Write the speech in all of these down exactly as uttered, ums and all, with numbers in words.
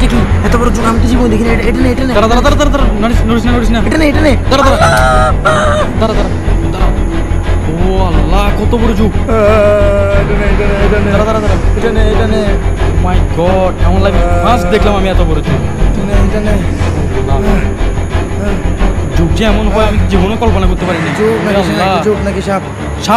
এটা কি এত বড় জোক আমি তো জীবনে দেখিনি। এটা নে এটা নে দাঁড়া দাঁড়া দাঁড়া দাঁড়া নড়িস নড়িস না নড়িস না এটা নে এটা নে দাঁড়া দাঁড়া দাঁড়া দাঁড়া দাঁড়া ও আল্লাহ কত বড় জোক। এটা নে এটা নে এটা নে দাঁড়া দাঁড়া দাঁড়া এটা নে এটা নে মাই গড এমন লাগে ফার্স্ট দেখলাম আমি এত বড় জোক। এটা নে এটা নে জোক যে এমন হয় আমি জীবনে কল্পনা করতে পারিনি। জোক নাকি জোক নাকি সাপ সাপ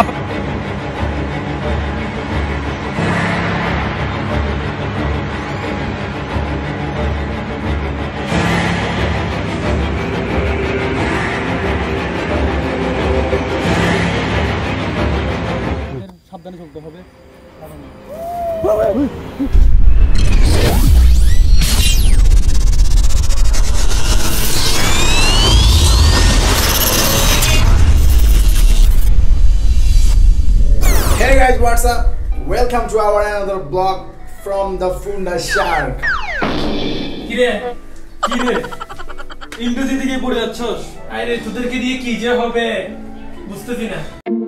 সাবধানে চলতে হবে। Hey guys, what's up? Welcome to our another vlog from the Funda Shark. কিরে কিরে ইংরেজি দিকে পড়ে যাচ্ছস? আরে তোদেরকে দিয়ে কি যে হবে বুঝতেছি না।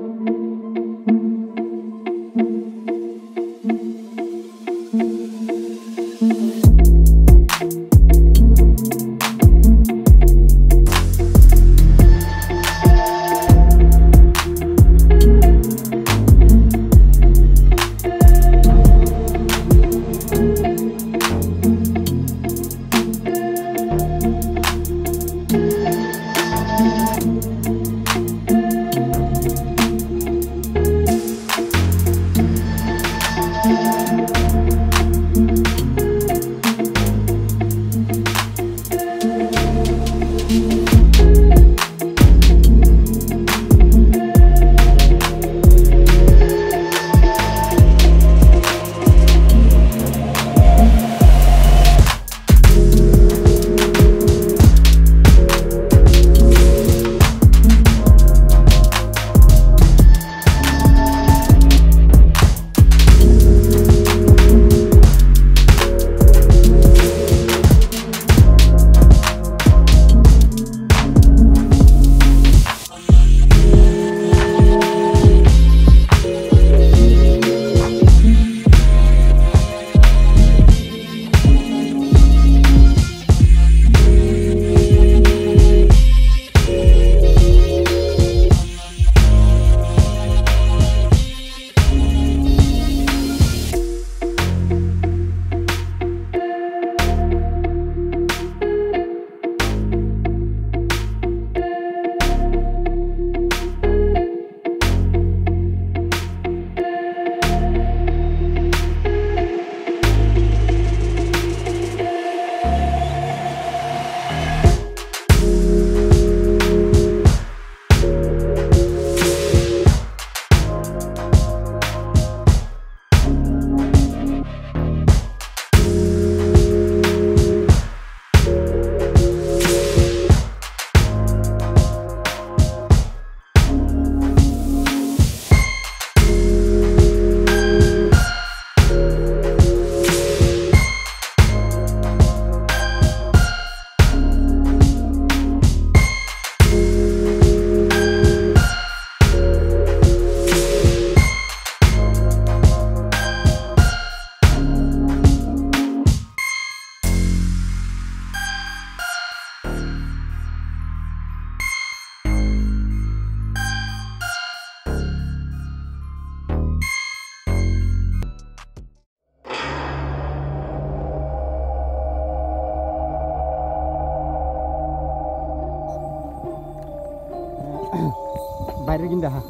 বাইরে কিন্তু হ্যাঁ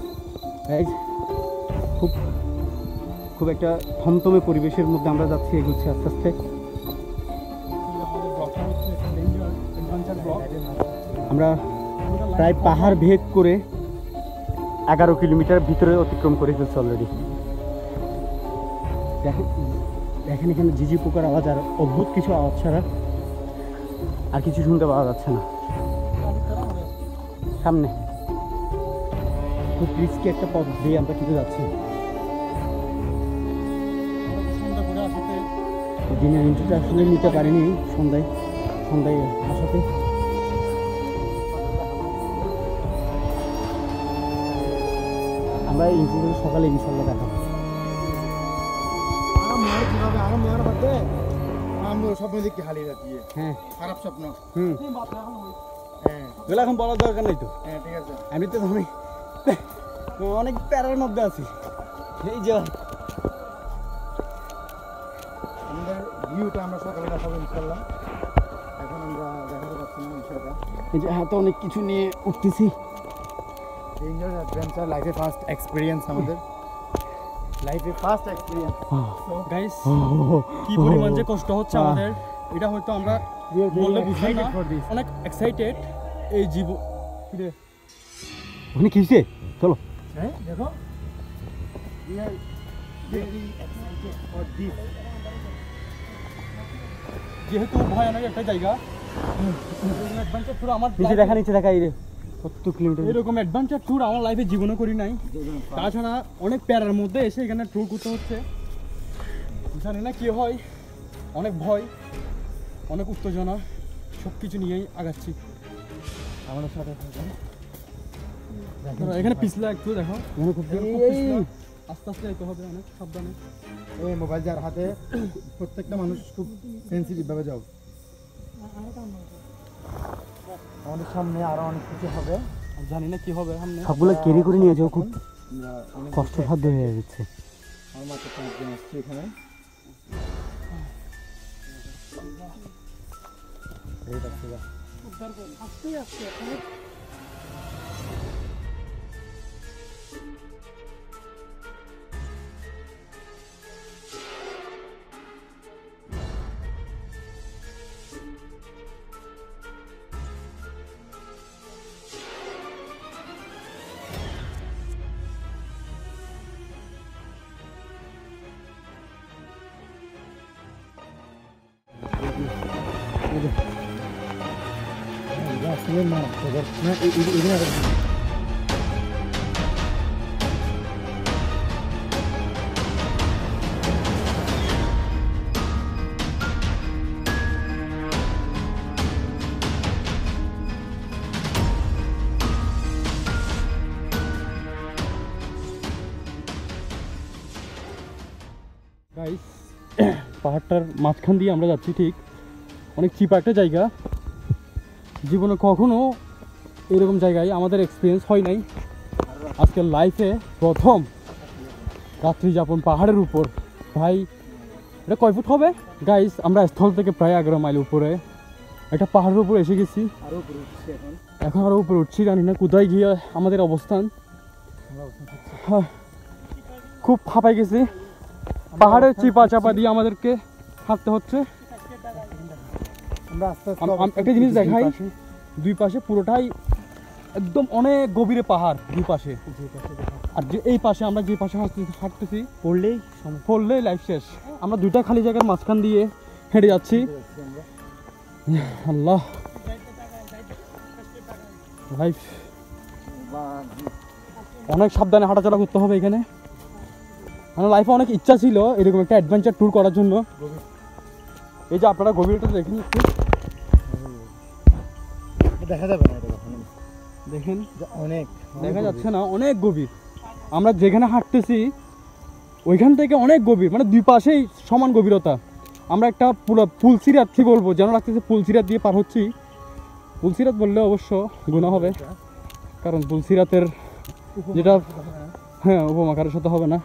এই খুব খুব একটা থমথমে পরিবেশের মধ্যে আমরা যাচ্ছি এগুচ্ছি আস্তে আস্তে। আমরা প্রায় পাহাড় ভেদ করে এগারো কিলোমিটার ভিতরে অতিক্রম করে ফেলছি অলরেডি। দেখেন দেখেন এখানে ঝিঝি পোকার আওয়াজ আর অদ্ভুত কিছু আওয়াজ ছাড়া আর কিছু শুনতে পাওয়া যাচ্ছে না। সামনে খুব রিস্কি একটা পথ দিয়ে আমরা কিন্তু যাচ্ছি। দিনের ইন্টারভিউ আসলে নিতে পারিনি সন্ধ্যায় সন্ধ্যায় আসাতে। আমরা ইন্টারভিউ সকালে ইনশাল্লাহ দেখাবো। আমরা স্বপ্ন দেখি হালি রাতিয়ে হ্যাঁ খারাপ স্বপ্ন হুম হ্যাঁ এগুলো এখন বলার দরকার নেই তো হ্যাঁ ঠিক আছে আমি তো আমি অনেক প্যারার মধ্যে আছি এই যে আমাদের ভিউটা আমরা সকালে দেখাবো ইনশাল্লাহ এখন আমরা দেখাতে পারছি না বিষয়টা এই যে হাতে অনেক কিছু নিয়ে উঠতেছি ডেঞ্জার অ্যাডভেঞ্চার লাইফে ফার্স্ট এক্সপিরিয়েন্স আমাদের লাইফে ফার্স্ট এক্সপিরিয়েন্স গাইস কি পরিমাণ যে কষ্ট হচ্ছে আমাদের এটা হয়তো আমরা বললে বুঝি না অনেক এক্সাইটেড এই জীবন ওখানে কি হয়েছে চলো হ্যাঁ দেখো we are very excited for this যেহেতু ভয়ানক একটা জায়গা অ্যাডভেঞ্চার ট্যুর আমার নিচে দেখা নিচে দেখা এই রে কত কিলোমিটার এরকম অ্যাডভেঞ্চার ট্যুর আমার লাইফে জীবনে করি নাই তাছাড়া অনেক প্যারার মধ্যে এসে এখানে ট্যুর করতে হচ্ছে জানি না কি হয় অনেক ভয় অনেক উত্তেজনা সব কিছু নিয়েই আগাচ্ছি আমাদের সাথে থাকবেন ধরো, এখানে পিছলা একটু দেখো মনে করতে এখানে খুব পিছলা। আস্তে আস্তে যেতে হবে অনেক সাবধানে এই মোবাইল যার হাতে প্রত্যেকটা মানুষ খুব সেন্সিটিভ ভাবে যাও আমাদের সামনে আরো অনেক কিছু হবে আর জানি না কি হবে সামনে সবগুলো ক্যারি করে নিয়ে যাও খুব আমরা অনেক কষ্টসাধ্য হয়ে যাচ্ছে আমার মাত্র পাঁচজন আসছে এখানে এই দেখো যা। Ya, sini mana? Coba. Nah, ini ini ada. Guys পাহাড়টার মাঝখান দিয়ে আমরা যাচ্ছি ঠিক অনেক চিপা একটা জায়গা জীবনে কখনো এরকম জায়গায় আমাদের এক্সপিরিয়েন্স হয় নাই আজকের লাইফে প্রথম রাত্রি যাপন পাহাড়ের উপর ভাই এটা কয় ফুট হবে গাইস আমরা স্থল থেকে প্রায় এগারো মাইল উপরে একটা পাহাড়ের উপর এসে গেছি আরো উপরে উঠছি এখন। এখন আরও উপরে উঠছি জানি না কোথায় গিয়ে আমাদের অবস্থান আমরা ওখানে থাকছি। হ্যাঁ, খুব ফাঁপাই গেছি পাহাড়ের চিপা চাপা দিয়ে আমাদেরকে হাঁটতে হচ্ছে আমরা আস্তে আস্তে আম- আম- অবস্থান একটা জিনিস করতেছি দেখাই পাশে। দুই পাশে পুরোটাই একদম অনেক গভীরে পাহাড় দুই পাশে যে পাশে দেখা। আর যে এই পাশে আমরা যে পাশে হাঁটতেছি হাঁটতেছি পড়লেই পড়লেই লাইফ শেষ আমরা দুইটা খালি জায়গার মাঝখান দিয়ে হেঁটে যাচ্ছি যাচ্ছি আমরা। আল্লাহ লাইফ অনেক সাবধানে হাঁটাচলা করতে হবে এখানে আমার লাইফে অনেক ইচ্ছা ছিল এরকম একটা অ্যাডভেঞ্চার ট্যুর করার জন্য এই যে আপনারা গভীরতা দেখেন একটু দেখা যাবে না এটা কখনো। দেখেন যে অনেক দেখা যাচ্ছে না অনেক গভীর আমরা যেখানে হাঁটতেছি ওইখান থেকে অনেক গভীর মানে দুই পাশেই সমান গভীরতা আমরা একটা পুরো পুলসিরাত কি বলবো যেন লাগতেছে পুলসিরাত দিয়ে পার হচ্ছি পুলসিরাত বললে অবশ্য গুনাহ হবে কারণ পুলসিরাতের যেটা হ্যাঁ উপমা কারোর সাথে হবে না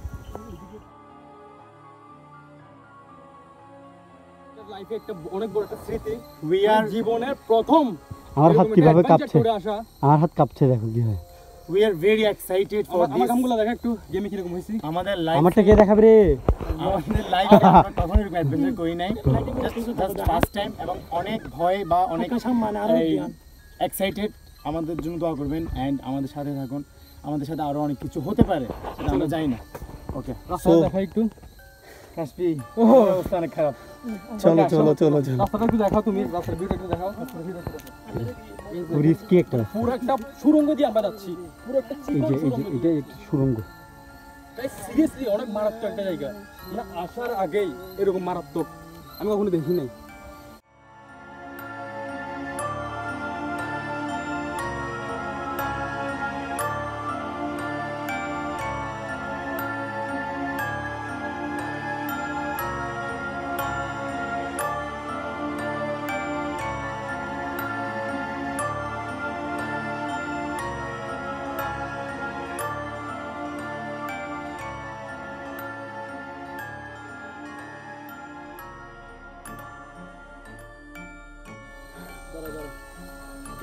লাইফে একটা অনেক বড় একটা স্মৃতি We are জীবনের প্রথম আমার হাত এরকম কিভাবে একটা adventure কাঁপছে করে আসা আমার হাত কাঁপছে দেখো কি হয় we are very excited for আমার আমার this. কামগুলো দেখা একটু গেমে কিরকম হয়েছি আমাদের লাইফ আমারটা কে দেখাবে রে আমাদের লাইফে আমরা কখনো এরকম অ্যাডভেঞ্চার করি নাই জাস্ট ফার্স্ট টাইম এবং অনেক ভয় বা অনেক এক্সাইটেড আমাদের জন্য দোয়া করবেন এন্ড আমাদের সাথে থাকুন আমাদের সাথে আরো অনেক কিছু হতে পারে সেটা আমরা জানি না ওকে রাস্তাটা দেখা একটু কাশপি অবস্থা অনেক খারাপ চলো চলো চলো চলো রাস্তাটা একটু দেখাও তুমি রাস্তার ভিউটা একটু দেখাও রিস্কি একটা পুরো একটা সুড়ঙ্গ দিয়ে আমরা যাচ্ছি পুরো একটা এই চিকন যে এই যে সুড়ঙ্গ এটা একটা সুড়ঙ্গ সিরিয়াসলি অনেক মারাত্মক একটা জায়গা মানে আসার আগেই এরকম মারাত্মক আমি কখনো দেখি নাই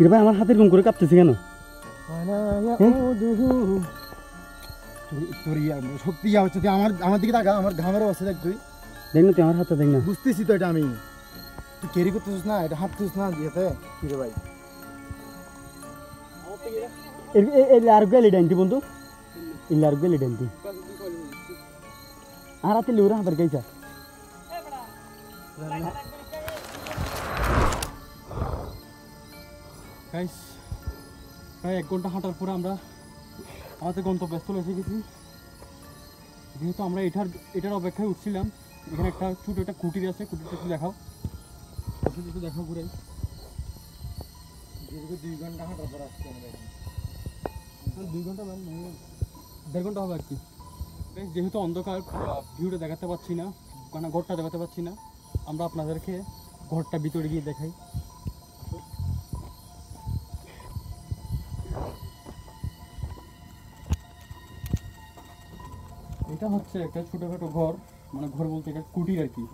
কি রে ভাই আমার হাতের ঘুম করে কাঁপতেছে কেন? তোর ইয়া শক্তি ইয়া হচ্ছে, তুই আমার আমার দিকে তাকা, আমার ঘামের অবস্থা দেখ, তুই দেখ না তুই আমার হাতটা দেখ না। বুঝতেছি তো এটা আমি, তুই ক্যারি করতেছিস না, এটা হাঁটতেছিস না দিয়েতে কি রে ভাই। আর গেলি ডাইনটি বন্ধু, ইল্লা আর গেলি ডাইনটি আর হাতে লিউরা হাতের গাইছা। গাইস প্রায় এক ঘন্টা হাঁটার পরে আমরা আমাদের গন্তব্যস্থলে এসে গেছি। যেহেতু আমরা এটার এটার অপেক্ষায় উঠছিলাম, এখানে একটা ছোটো একটা কুটির আছে, কুটিরটা একটু দেখাও, একটু দেখাও ঘুরে। দুই ঘন্টা হাঁটার পর আসছি আমরা এখানে। দুই ঘন্টা ম্যাম দেড় ঘন্টা হবে আর কি। যেহেতু অন্ধকার ভিউটা দেখাতে পাচ্ছি না, মানে ঘরটা দেখাতে পাচ্ছি না, আমরা আপনাদেরকে ঘরটা ভিতরে গিয়ে দেখাই। এটা হচ্ছে একটা ছোটোখাটো ঘর, মানে ঘর বলতে এটা কুটির আর কি।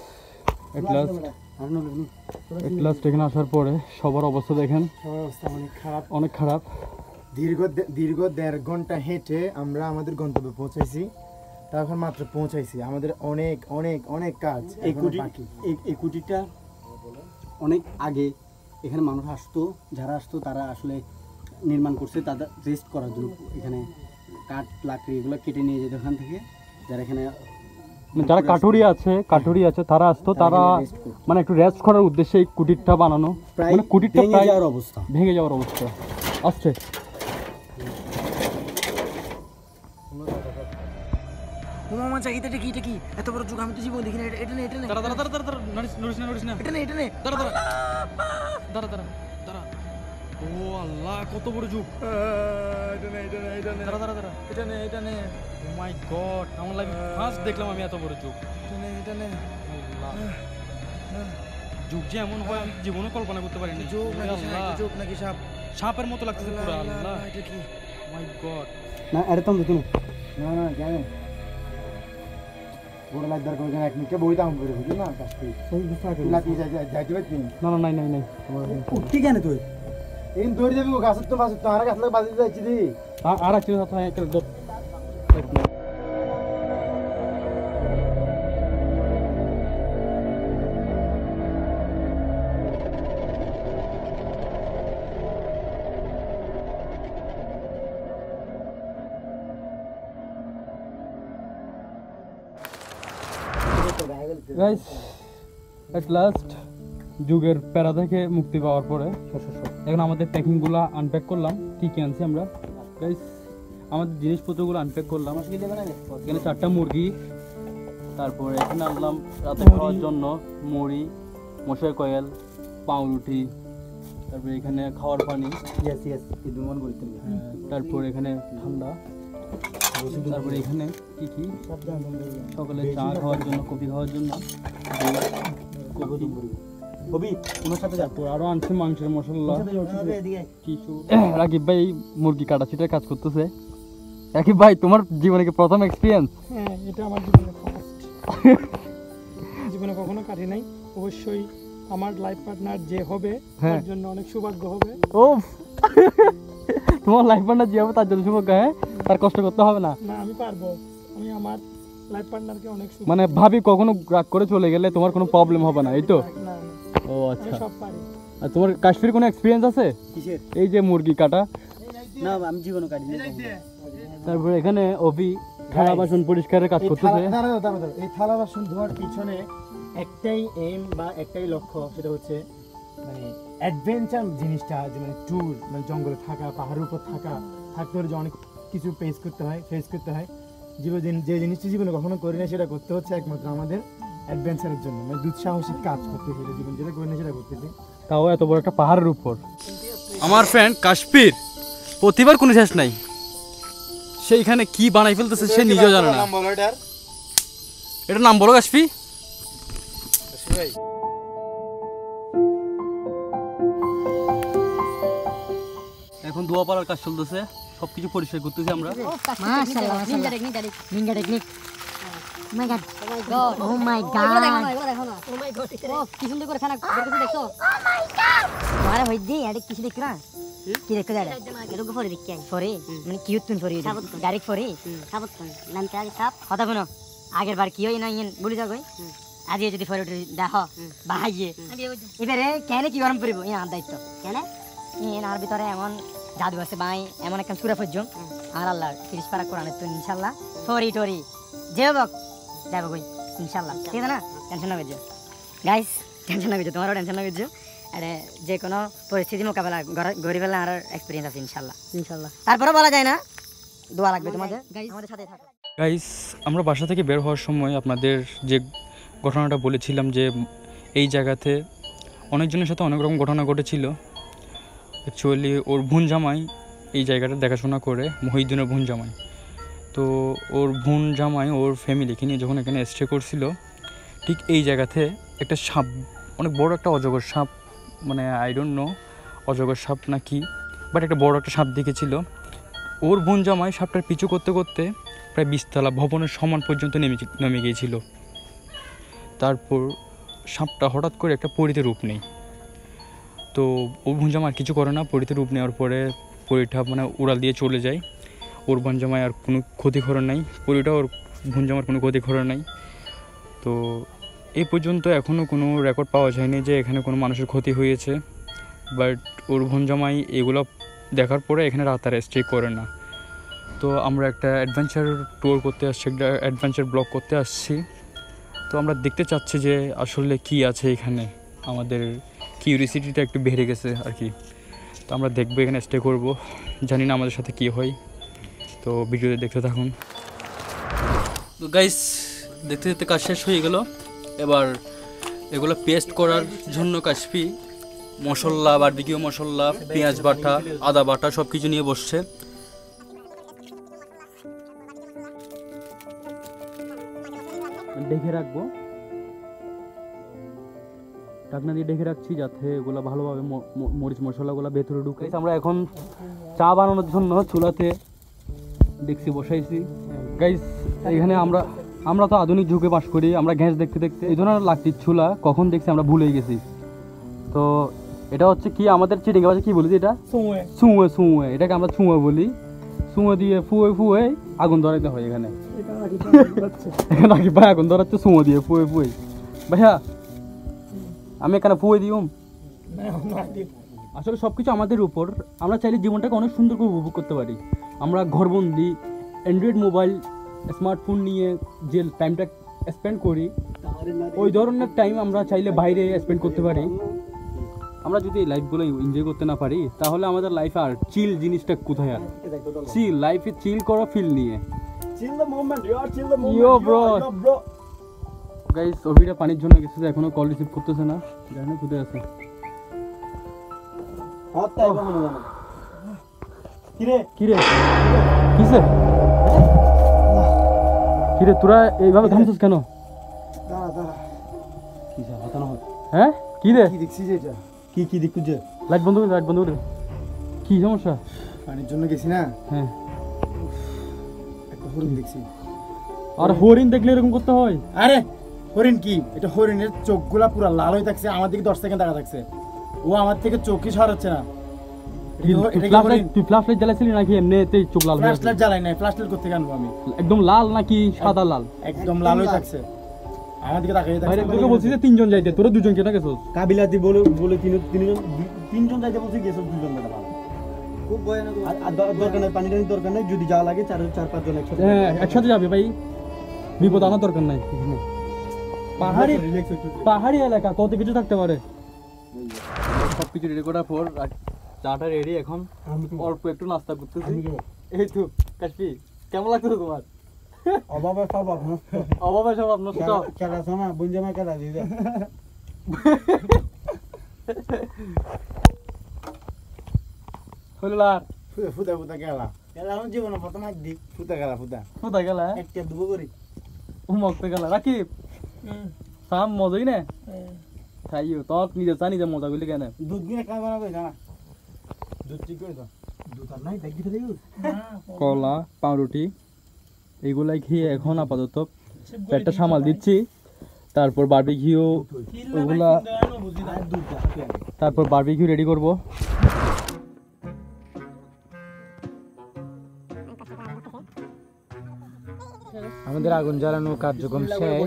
লাস্ট এখানে আসার পরে সবার অবস্থা দেখেন, সবার অবস্থা অনেক খারাপ, অনেক খারাপ। দীর্ঘ দীর্ঘ দেড় ঘন্টা হেঁটে আমরা আমাদের গন্তব্যে পৌঁছাইছি, তখন মাত্র পৌঁছাইছি, আমাদের অনেক অনেক অনেক কাজ এই এখনো কুটি বাকি। এই কুটিটা অনেক আগে এখানে মানুষ আসতো, যারা আসতো তারা আসলে নির্মাণ করছে তাদের রেস্ট করার জন্য। এখানে কাঠ লাকড়ি এগুলো কেটে নিয়ে যেত এখান থেকে, যারা এখানে যারা কাঠুরি আছে কাঠুরি আছে তারা আসতো, তারা মানে একটু রেস্ট করার উদ্দেশ্যে এই কুটিরটা বানানো। মানে কুটিরটা ভেঙে যাওয়ার অবস্থা, ভেঙে যাওয়ার অবস্থা আসছে। মামা চাহিদা এটা কি, এটা কি এত বড় যুগ, আমি তো জীবন দেখি না। এটা নে, এটা নে, দাঁড়া দাঁড়া দাঁড়া দাঁড়া, নড়িস নড়িস না নড়িস না, এটা নে, এটা নে, দাঁড়া দাঁড়া দাঁড়া দাঁড়া দাঁড়া। ও আল্লাহ কত বড় যুগ, এটা নে, এটা নে, এটা নে, দাঁড়া দাঁড়া দাঁড়া, এটা নে, এটা নে। ও মাই গড, আমার লাইফে ফার্স্ট দেখলাম আমি এত বড় যুগ। এটা নে, এটা নে। আল্লাহ, যুগ যে এমন হয় আমি জীবনে কল্পনা করতে পারিনি। যুগ নাকি সাপ, আল্লাহ, যুগ নাকি সাপ, সাপের মতো লাগতেছে পুরো। আল্লাহ, আল্লাহ, এটা কি? My god. না এটা তো দেখুন না না কেন বড় লাগদার করে এক মিনিটে বইটা আম করে বুঝলি না, কাজ করি লাতি যাই যাইতে পারছি না না নাই নাই নাই উঠতি কেন তুই? এই দৌড়ে যাবি গাছের তো বাসে তো আর গাছ লাগে বাজে যাচ্ছি দি আর আছে কথা একটা দত গাইস এট লাস্ট যুগের প্যারা থেকে মুক্তি পাওয়ার পরে এখন আমাদের প্যাকিংগুলো আনপ্যাক করলাম। কী কী আনছি আমরা গাইস, আমাদের জিনিসপত্রগুলো আনপ্যাক করলাম। এখানে চারটা মুরগি, তারপরে এখানে আনলাম রাতে খাওয়ার জন্য মুড়ি, মশার কয়েল, পাউরুটি, তারপরে এখানে খাওয়ার পানি, তারপর এখানে ঠান্ডা, তারপরে এখানে কি কি সকালে চা খাওয়ার জন্য, কফি খাওয়ার জন্য, তারপর আরো আনছে মাংসের মশলা কিছু। রাকিব ভাই মুরগি কাটাছিটার কাজ করতেছে। রাকিব ভাই তোমার জীবনে কি প্রথম এক্সপিরিয়েন্স? হ্যাঁ, এটা আমার জীবনে ফার্স্ট। জীবনে কখনো কাটি নাই। অবশ্যই আমার লাইফ পার্টনার যে হবে তার জন্য অনেক সৌভাগ্য হবে। ও তোমার লাইফ পার্টনার যে হবে তার জন্য সৌভাগ্য, হ্যাঁ তার কষ্ট করতে হবে না। না আমি পারবো, আমি আমার লাইফ পার্টনারকে অনেক মানে ভাবি কখনো রাগ করে চলে গেলে তোমার কোনো প্রবলেম হবে না, এই তো? না ও আচ্ছা, সব পারি। আর তোমার কাশ্মীর কোনো এক্সপিরিয়েন্স আছে এই যে মুরগি কাটা? না আমি জীবনে কাটি না। তারপরে এখানে অভি থালা বাসন পরিষ্কারের কাজ করতেছে। এই থালা বাসন ধোয়ার পিছনে একটাই এম বা একটাই লক্ষ্য, সেটা হচ্ছে মানে অ্যাডভেঞ্চার জিনিসটা, যে মানে ট্যুর, মানে জঙ্গলে থাকা, পাহাড়ের উপর থাকা, থাকতে হলে যে অনেক কিছু ফেস করতে হয় ফেস করতে হয় জীবনে, যে জিনিসটা জীবনে কখনো করি না সেটা করতে হচ্ছে একমাত্র আমাদের অ্যাডভেঞ্চারের জন্য, মানে দুঃসাহসিক কাজ করতে সেটা জীবন যেটা করি না সেটা করতেছি, তাও এত বড় একটা পাহাড়ের উপর। আমার ফ্রেন্ড কাশ্মীর প্রতিবার কোনো শেষ নাই, সেইখানে কি বানাই ফেলতেছে সে নিজেও জানে না। এটার নাম বলো কাশ্মীর। এখন দোয়া পাড়ার কাজ চলতেছে, সবকিছু পরিষ্কার করতেছি আমরা। মাশাআল্লাহ, ninja technique, ninja technique. Oh my god. Oh my god. Oh my god. এগুলো দেখো না, এগুলো দেখো না। Oh my god. ও কি সুন্দর করে খানা বের করতে দেখছো? Oh my god. মারা হইদি এটা কিছু দেখছ না? কি দেখতে যায়? এটা গো ফরি দেখি ফরি মানে কিউট তুন ফরি ডাইরেক্ট ফরি সাবত তুন নাম কে আগে সাপ কথা শুনো আগের বার কি হই না ইন বলি যাও কই আজ যদি ফরি দেখো বাহাইয়ে এবারে কেন কি গরম করিব এই আর দায়িত্ব কেন ইন আর ভিতরে এমন জাদু আছে ভাই এমন একটা সূরা পর্যন্ত আর আল্লাহ তিরিশ পারা কোরআনে তো ইনশাআল্লাহ ফরি টরি যে হোক যাবো কই ইনশাআল্লাহ ঠিক আছে না টেনশন না করছো গাইস টেনশন না করছো তোমারও টেনশন না করছো আরে যে কোনো পরিস্থিতি মোকাবেলা গড়ি ফেলা আর এক্সপেরিয়েন্স আছে ইনশাআল্লাহ ইনশাআল্লাহ তারপরে বলা যায় না দোয়া লাগবে তোমাদের আমাদের সাথে থাকো গাইস আমরা বাসা থেকে বের হওয়ার সময় আপনাদের যে ঘটনাটা বলেছিলাম যে এই জায়গাতে অনেকজনের সাথে অনেক রকম ঘটনা ঘটেছিল অ্যাকচুয়ালি ওর বোন জামাই এই জায়গাটা দেখাশোনা করে মহিউদ্দিনের বোন জামাই তো ওর বোন জামাই ওর ফ্যামিলিকে নিয়ে যখন এখানে স্টে করছিল ঠিক এই জায়গাতে একটা সাপ অনেক বড় একটা অজগর সাপ মানে আই ডোন্ট নো অজগর সাপ না কি বাট একটা বড় একটা সাপ দেখেছিল ওর বোন জামাই সাপটার পিছু করতে করতে প্রায় বিশতলা ভবনের সমান পর্যন্ত নেমে নেমে গিয়েছিল তারপর সাপটা হঠাৎ করে একটা পরিতে রূপ নেই তো ওর বোন জামাই আর কিছু করে না পরিতে রূপ নেওয়ার পরে পরিটা মানে উড়াল দিয়ে চলে যায় ওর বোন জামাই আর কোনো ক্ষতি করে নাই পরিটা ওর বোন জামার কোনো ক্ষতি করে নাই তো এই পর্যন্ত এখনও কোনো রেকর্ড পাওয়া যায়নি যে এখানে কোনো মানুষের ক্ষতি হয়েছে বাট ওর বোন জামাই এগুলো দেখার পরে এখানে রাত আর স্টে করে না তো আমরা একটা অ্যাডভেঞ্চার ট্যুর করতে আসছি একটা অ্যাডভেঞ্চার ব্লগ করতে আসছি তো আমরা দেখতে চাচ্ছি যে আসলে কি আছে এখানে আমাদের কিউরিসিটিটা একটু বেড়ে গেছে আর কি তো আমরা দেখবো এখানে স্টে করব জানি না আমাদের সাথে কী হয় তো ভিডিওতে দেখতে থাকুন তো গাইস দেখতে দেখতে কাজ শেষ হয়ে গেল এবার এগুলো পেস্ট করার জন্য কাশফি মশলা বারবিকিউ মশলা পেঁয়াজ বাটা আদা বাটা সব কিছু নিয়ে বসছে দেখে রাখবো ঢাকনা দিয়ে দেখে রাখছি যাতে এগুলো ভালোভাবে মরিচ মশলাগুলো ভেতরে ঢুকে আমরা এখন চা বানানোর জন্য চুলাতে দেখছি বসাইছি গাইস এখানে আমরা আমরা তো আধুনিক যুগে বাস করি আমরা গ্যাস দেখতে দেখতে এই ধরনের লাকড়ির চুলা কখন দেখছি আমরা ভুলে গেছি তো এটা হচ্ছে কি আমাদের চিটিং ভাষায় কি বলি এটা সুয়ে সুয়ে সুয়ে এটাকে আমরা সুয়ে বলি সুয়ে দিয়ে ফুয়ে ফুয়ে আগুন ধরাইতে হয় এখানে নাকি ভাই আগুন ধরাচ্ছে সুয়ে দিয়ে ফুয়ে ফুয়ে ভাইয়া আমি এখানে ফুয়ে দিউম আসলে সব কিছু আমাদের উপর আমরা চাইলে জীবনটাকে অনেক সুন্দর করে উপভোগ করতে পারি আমরা ঘরবন্দি অ্যান্ড্রয়েড মোবাইল স্মার্টফোন নিয়ে যে টাইমটা স্পেন্ড করি ওই ধরনের টাইম আমরা চাইলে বাইরে স্পেন্ড করতে পারি আমরা যদি এই লাইফগুলো এনজয় করতে না পারি তাহলে আমাদের লাইফে আর চিল জিনিসটা কোথায় আর চিল লাইফে চিল করো ফিল নিয়ে chill the moment you are chill the moment yo bro bro guys অভিটা পানির জন্য গেছে এখনো কল রিসিভ করতেছে না জানি কোথায় আছে হাত তাই মনে জানা কিরে কিরে কিসে কিরে তোরা এইভাবে থামছিস কেন দাঁড়া দাঁড়া কি যা হতানো হ্যাঁ কি রে কি দেখছিস এটা কি কি দেখছিস যে লাইট বন্ধ করে লাইট বন্ধ করে কি সমস্যা পানির জন্য গেছি না হ্যাঁ একটা হরিণ দেখছি আর হরিণ দেখলে এরকম করতে হয় আরে হরিণ কি এটা হরিণের চোখগুলা পুরো লাল হয়ে থাকছে আমার দিকে দশ সেকেন্ড তাকা থাকছে ও আমার থেকে চোখই সরাচ্ছে না তুই ফ্ল্যাশ লাইট জ্বালাইছিলি নাকি এমনিতেই চোখ লাল ফ্ল্যাশ লাইট জ্বালাই নাই ফ্ল্যাশ লাইট করতে আনবো আমি একদম লাল নাকি সাদা লাল একদম লাল হয়ে থাকছে আমার দিকে তাকিয়ে বাইরে থাকছে তোকে বলছি যে তিনজন যাইতে তোরা দুজন কেন গেছস কাবিলাতি বলে বলে তিন তিনজন তিনজন যাইতে বলছি গেছো দুজন বেটা ভালো খুব ভয়ানক আর দরকার নাই পানি টানি দরকার নাই যদি যাওয়া লাগে চার চার পাঁচ জন একসাথে হ্যাঁ একসাথে যাবে ভাই বিপদ আনার দরকার নাই পাহাড়ি পাহাড়ি এলাকা কত কিছু থাকতে পারে সব কিছু রেডি করার পর চাটা রেডি এখন অল্প একটু নাস্তা করতেছি এই তো কাশফি কেমন লাগতেছে তোমার অভাবে সব আপনার অভাবে সব আপনার তো খেলা শোনা বুঞ্জামা খেলা দিবে হলো আর ফুটা ফুটা খেলা খেলা আমার জীবনে প্রথম এক দিক ফুটা খেলা ফুটা ফুটা গেলা একটা দুবো করি ও মক্তে গেলা রাকিব সাম মজাই না খাইও তক নিজে জানি যে মজা গুলি কেন দুধ দিয়ে কাজ বানাবে না দুধ ঠিক করে দাও দুধ আর নাই ব্যাগ দিতে দেই কলা পাউরুটি এইগুলাই খেয়ে এখন আপাতত পেটটা সামাল দিচ্ছি, তারপর বারবিকিউ ওগুলা, তারপর বারবিকিউ রেডি করব। আমাদের আগুন জ্বালানো কার্যক্রম শেষ,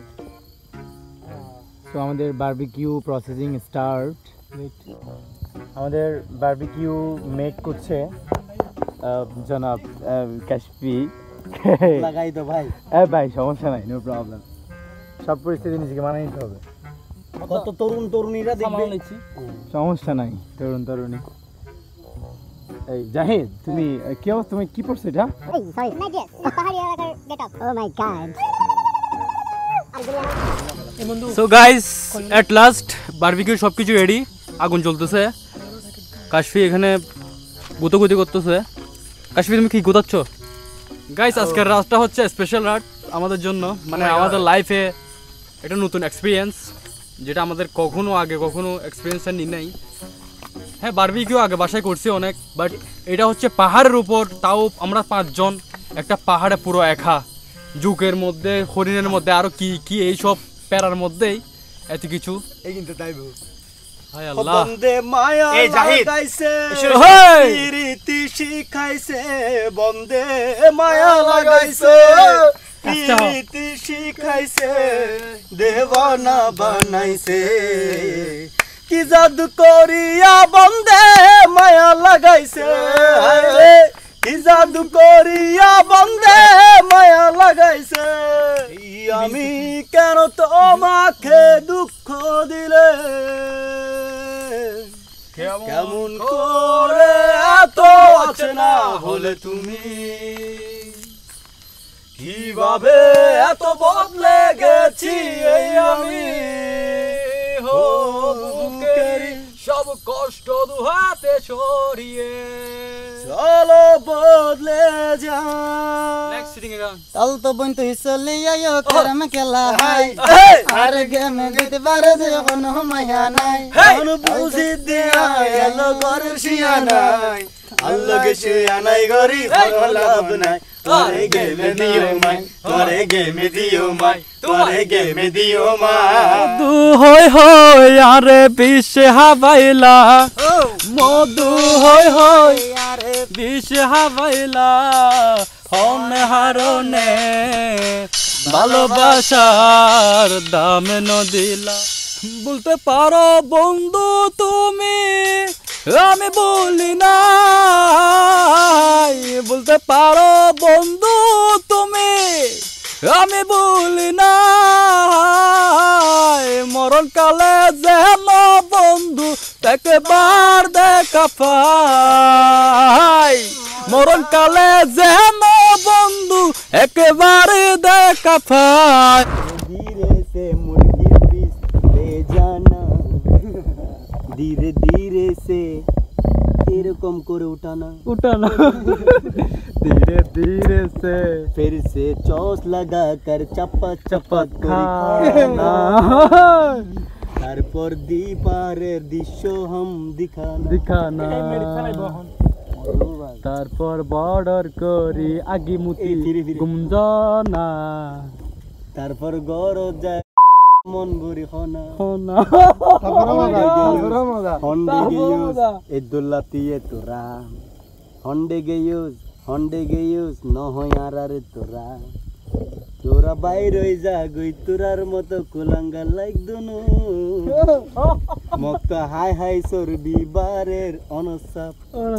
তো আমাদের বারবিকিউ প্রসেসিং স্টার্ট। আমাদের বারবিকিউ মেক করছে আহ, জনাব আহ, কাশফি। লাগাই তো ভাই, হ্যাঁ ভাই সমস্যা নাই, নো প্রবলেম। সব পরিস্থিতি নিজেকে মানিয়ে নিতে হবে। কত তরুণ তরুণীরা দেখবে, সমস্যা নাই তরুণ তরুণী। এই জাহিদ, তুমি আহ, কি অবস্থা, তুমি কি পড়ছো এটা? সরি ম্যাজিক পাহাড়ি এলাকার getup oh my god. So guys, at last barbecue সব কিছু রেডি, আগুন জ্বলতেছে, কাশফি এখানে গুতোগুতি করতেছে। কাশফি তুমি কি গুতাচ্ছ? গাইস, আজকের রাতটা হচ্ছে স্পেশাল রাত আমাদের জন্য, মানে আমাদের লাইফে এটা নতুন এক্সপিরিয়েন্স, যেটা আমাদের কখনো আগে কখনো এক্সপিরিয়েন্সটা নিই নাই। হ্যাঁ, বারবিকিউ আগে বাসায় করছি অনেক, বাট এটা হচ্ছে পাহাড়ের উপর, তাও আমরা পাঁচজন একটা পাহাড়ে পুরো একা, জুকের মধ্যে, হরিণের মধ্যে, আরো কি কি এইসব প্যারার মধ্যেই এত কিছু। এই কিন্তু তাইবো হায় আল্লাহ, বন্দে মায়া এই জাহিদ, লাগাইছে, হেই! প্রীতি শিখাইছে, বন্দে মায়া লাগাইছে, প্রীতি শিখাইছে, দেওয়ানা বানাইছে, কি জাদু করিয়া বন্দে মায়া লাগাইছে, হায়রে কি জাদু করিয়া বন্দে মায়া লাগাইছে, আমি কেন তোমাকে দুঃখ দিলে, কেমন করে এত অচেনা হলে তুমি, কিভাবে এত বদলে গেছি এই আমি, হো বুকের সব কষ্ট দুহাতে সরিয়ে চলো বদলে যা। তাল তো বইন তো হিসলে আয়ো করম খেলা হাই আর গেম দিতে পারে যে কোনো মায়া নাই, কোন বুঝি দিয়া এলো ঘরের শিয়ানাই, আল্লাহকে শিয়ানাই গরি ভালো লাভ নাই, তোরে গেমে দিও মাই, তোরে গেমে দিও মাই, তোরে গেমে দিও মাই। মধু হই হই আরে বিষে হাবাইলা, মধু হই হই আরে বিষে হাবাইলা, হনে হারনে ভালোবাসার দাম নদিলা। বলতে পারো বন্ধু তুমি আমি বলি না, বলতে পারো বন্ধু তুমি আমি বলি না, মরণ কালে যেন বন্ধু একবার দেখা পাই, মরণ কালে যেন বন্ধু একেবারে দেখা পাই। ধীরে সে মুরগির বিষ ले जाना, ধীরে ধীরে সে এরকম করে উঠানা উঠানা, ধীরে ধীরে সে फिर से चौस लगा कर चपा चपा খানা, তারপর দীপারের দৃশ্য হাম দিখানা দিখানা, তারপর বর্ডার করি আগি মুতি এই ফিরে ফিরে। গুমজনা, তারপর গর যায় মন ভরি হনা হনা হন্ডে গেয়ুস এদুল্লাতিয়ে তোরা, হন্ডে গেয়ুস হন্ডে গেয়ুস নহয় আর আরে তোরা, তোরা বাইর হই যা গই তোরার মতো কুলাঙ্গা লাইক দুনু, মক্ত হাই হাই সরবি বারের অনসাপ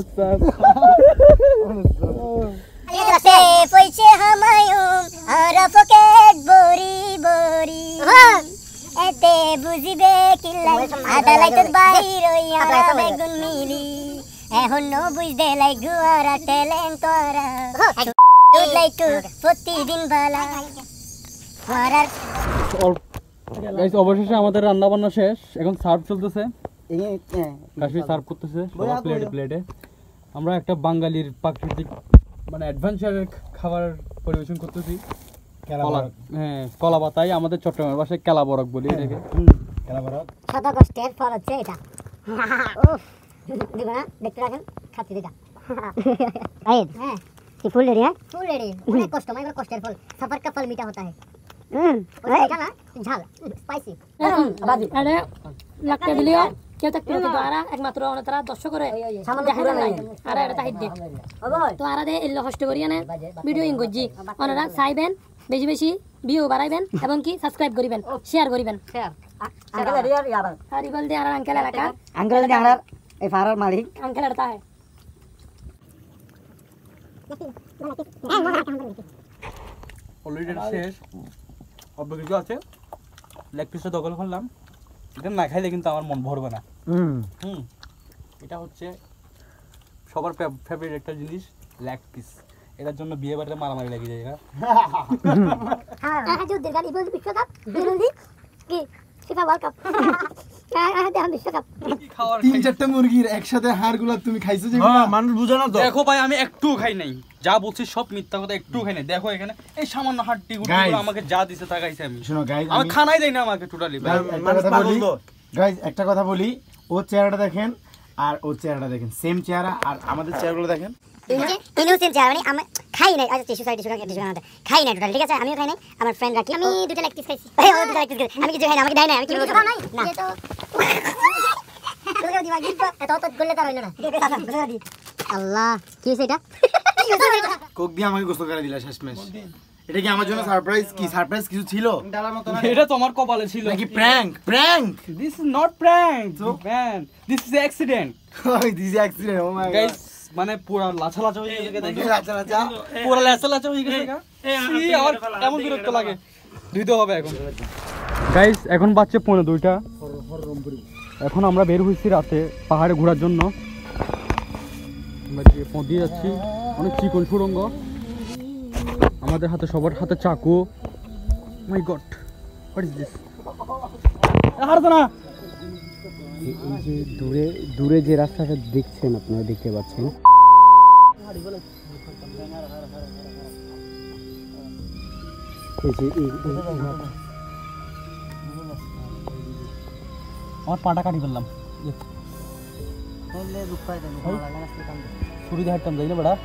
রাতে পয়সে হামায়ুম আর পকেট বড়ি বড়ি, এতে বুঝিবে কিল্লাই আদালাইত বাইর হইয়া বেগুন মিলি, এখন ন বুঝতে লাই গুয়ারা ট্যালেন্ট তোরা লাই টু প্রতিদিন বালা ওয়ারার। গাইস, অবশেষে আমাদের রান্না বান্না শেষ, এখন সার্ভ চলতেছে, কাশ্মীর সার্ভ করতেছে প্লেটে প্লেটে। আমরা একটা বাঙালির প্রাকৃতিক মানে অ্যাডভেঞ্চারের খাবার পরিবেশন করতেছি, কলা, হ্যাঁ কলা পাতায়, আমাদের চট্টগ্রামের ভাষায় কেলা বরক বলি এটাকে। শত কষ্টের ফল হচ্ছে এটা। উফ, দিব না, দেখতে রাখেন, খাচ্ছি এটা। হ্যাঁ, কি ফুল রেডি? হ্যাঁ ফুল রেডি, অনেক কষ্ট, মানে কষ্টের ফল, সফর কা ফল মিঠা होता है। হুম এটা না ঝাল স্পাইসি বাজি আরে লাগতে দিলিও কেউ থাকতে কিন্তু আরা একমাত্র তারা দর্শক করে সামান্য পুরো নাই আরে এটা তাহিদ দে তো আরা দে এল্লো কষ্ট করিয়া নে ভিডিও ইন গজি ওনারা চাইবেন বেশি বেশি ভিউ বাড়াইবেন এবং কি সাবস্ক্রাইব করিবেন শেয়ার করিবেন শেয়ার আঙ্কেল রিয়ার ইয়াবা আরি বল দে আর আঙ্কেল এলাকা আঙ্কেল দে আমার এই ফারার মালিক আঙ্কেল এটা হয় অলরেডি শেষ অল্প কিছু আছে লেগ পিসটা দখল করলাম এটা না খাইলে কিন্তু আমার মন ভরবে না হুম হুম এটা হচ্ছে সবার ফেভারিট একটা জিনিস লেগ পিস এটার জন্য বিয়ে বাড়িতে মারামারি লেগে যায় হ্যাঁ যুদ্ধের গাড়ি বল বিশ্বকাপ বিরোধী কি ফিফা ওয়ার্ল্ড কাপ হ্যাঁ দেখ বিশ্বকাপ তিন চারটা মুরগির একসাথে হাড়গুলো তুমি খাইছো যে মানুষ বুঝে না তো দেখো ভাই আমি একটু খাই নাই যা বলছি সব মিথ্যা কথা একটু খাই নাই দেখো এখানে এই সামান্য হাড্ডি গুলো আমাকে যা দিছে তা খাইছে আমি শোনো গাইস আমি খানাই দেই না আমাকে টোটালি মানুষ পাগল তো গাইস একটা কথা বলি ওর চেহারাটা দেখেন আর ওর চেহারাটা দেখেন সেম চেহারা আর আমাদের চেহারাগুলো দেখেন ইনোসেন্ট চেহারা মানে আমি খাই নাই আচ্ছা টিস্যু সাইড টিস্যু টিস্যু না খাই নাই টোটাল ঠিক আছে আমিও খাই নাই আমার ফ্রেন্ড রাখি আমি দুটো লেগ পিস খাইছি এই ও দুটো লেগ পিস আমি কিছু খাই না আমাকে দেয় না আমি কি বলবো না না তো তোকে দিবা গিফট এত তো গলে তার হইলো না আল্লাহ কি হইছে এটা কোক দিয়ে আমাকে গোসল করে দিলা শেষমেশ এটা কি আমার জন্য সারপ্রাইজ কি সারপ্রাইজ কিছু ছিল এটা তোমার কপালে ছিল নাকি prank prank this is not prank man this is accident ওই this accident oh my guys মানে পুরো লাছা লাছা হয়ে গেছে দেখো লাচা লাচা পুরো লাছা লাছা হয়ে গেছে এই আমার কেমন বিরক্ত লাগে ধুইতে হবে এখন গাইস এখন বাজছে পৌনে দুইটা এখন আমরা বের হয়েছি রাতে পাহাড়ে ঘোরার জন্য আমরা যে পথ দিয়ে যাচ্ছি অনেক চিকন সুড়ঙ্গ আমাদের হাতে সবার হাতে চাকু my god what is this আর তো না এই যে দূরে দূরে যে রাস্তাটা দেখছেন আপনারা দেখতে পাচ্ছেন এই যে এই আমার পাটা কাটি ফেললাম ছুরি দিয়ে হাঁটতাম যাই না বেড়া